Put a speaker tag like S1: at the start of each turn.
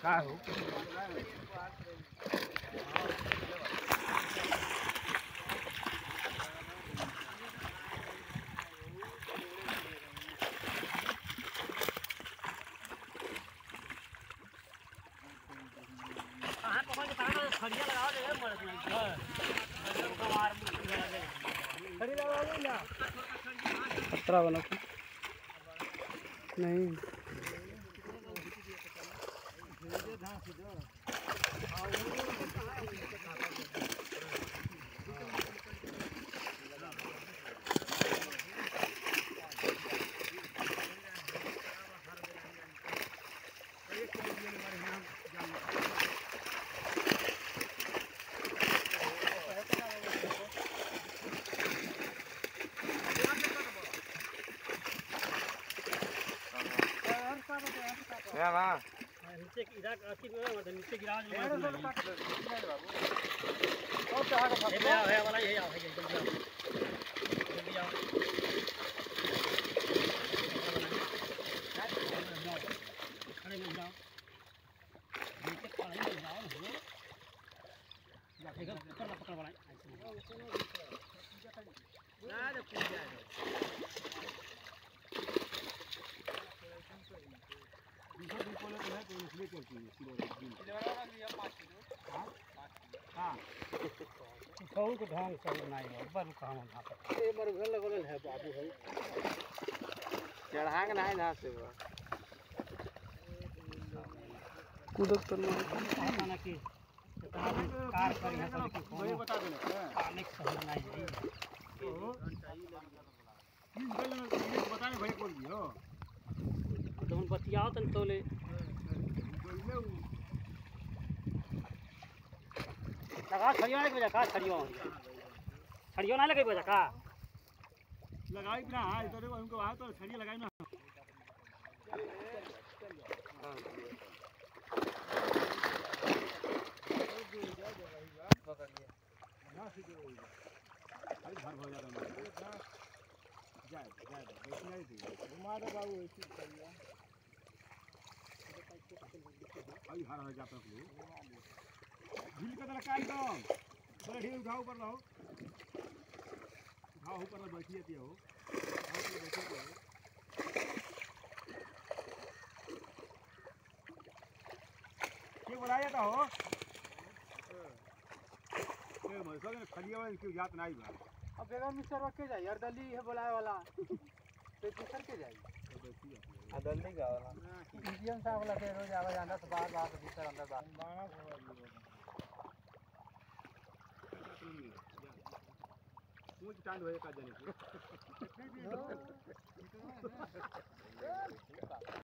S1: का हो
S2: खड़िया लगाओ दे मर कमार खड़ी लगाओ ना
S1: खतरा बना नहीं
S2: है ना नीचे इधर अच्छी नीचे गिरा दे बाबू और चाह का फट है वाला यही आओ जल्दी आओ जल्दी आओ खड़े मिल जाओ नीचे खड़े मिल जाओ हो या ठीक है पकड़ वाला ना रे पूछ जाए इसलिए करती है हाँ सौ के ढंग से नहीं है बर काम वहाँ पर ये बर घर लगल है बाबू है चढ़ांग नहीं ना से
S1: कूदत तो नहीं
S2: पता ना कि कार पर यहाँ पर कोई बता देना अनेक सहज नहीं है किस गल में बताने भाई बोल दियो तो हम बतियाओ तन तोले लगा खड़ियो ना के का खड़ियो ना लगे बजा का लगाई बिना हां तोरे को हमको आ तो खड़ियो लगाई ना पकड़िए ना सीधे भाई घर हो जाता है जाए बैठ नहीं थी मारे बाबू ऐसी खड़िया आई हर हो जाता है ढील का लगा एकदम थोड़ा ढील उठाओ ऊपर रहो उठाओ ऊपर बैठी जाती हो क्या बुलाया था हो खड़िया वाला क्यों जात नहीं बा अब बेगम मिस्टर रखे जाए यार दली है बुलाए वाला तो दूसर के जाए दली का वाला इंडियन साहब वाला के रोज आवे जाना तो बाहर बाहर भीतर अंदर बाहर पूछ टांड होए का जाने की